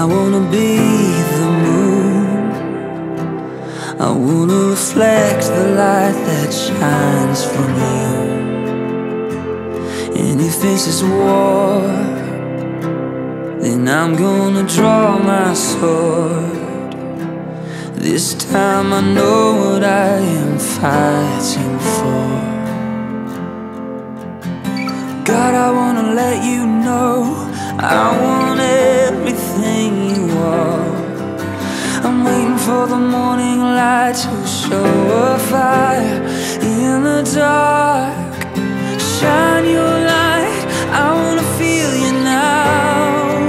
I wanna be the moon. I wanna reflect the light that shines from you. And if this is war, then I'm gonna draw my sword. This time I know what I am fighting for. God, I wanna let you know I want everything you are. I'm waiting for the morning light to show a fire in the dark. Shine your light, I wanna feel you now.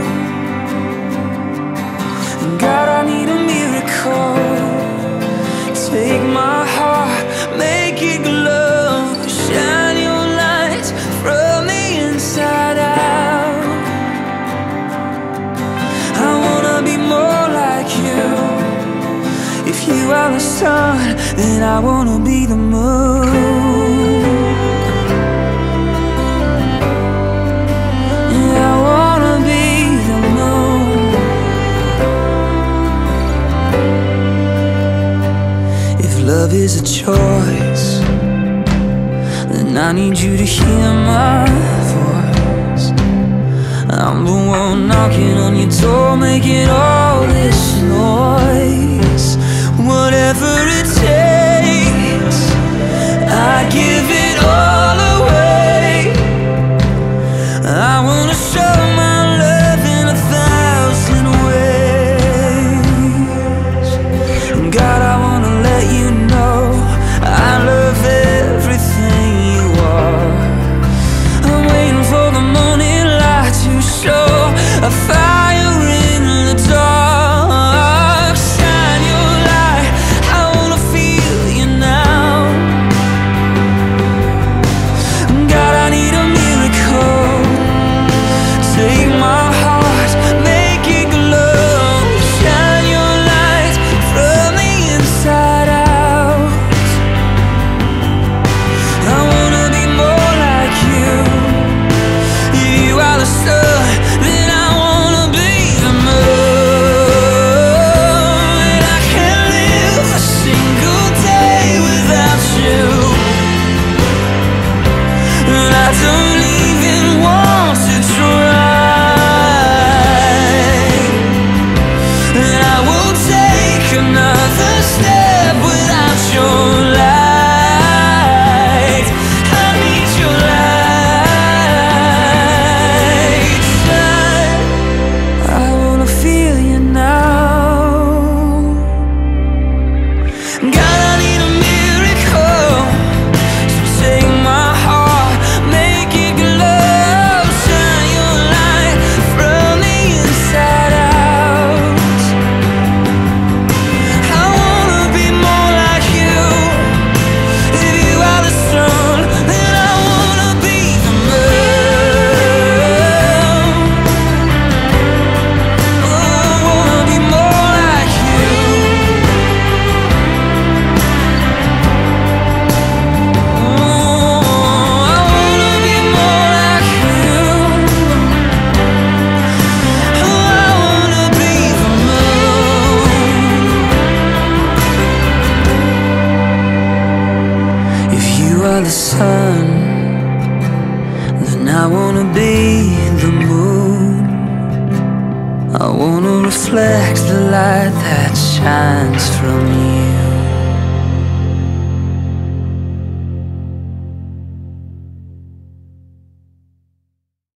God, I need a miracle. Take my heart, make it glow. Shine your light from the inside out. I wanna be more like you. If you are the sun, then I wanna be the moon. Yeah, I wanna be the moon. If love is a choice, then I need you to hear my voice. I'm the one knocking on your door, making all this noise. Whatever it takes, I give it all away. I wanna show my love in 1,000 ways. God, I wanna let you know I love everything you are. I'm waiting for the morning light to show a fire in the dark. Shine your light, I wanna feel you now. God, I need a miracle. Take my heart, make it glow. Shine your light from the inside out. I wanna be more like you. If you are the sun, then I wanna be the moon. And I can't live a single day without you. And I don't even want to try. And I won't take another step without your light. I need your light. Shine. I wanna feel you now. God, I need a miracle. So take my heart, make it glow. Shine your light from the inside out. I wanna be more like you. If you are the sun, then I wanna be the moon. Oh, I wanna be more like you. Oh, I wanna be more like you. Oh, I wanna be the moon. If you are the sun, then I wanna be the moon. I wanna reflect the light that shines from you.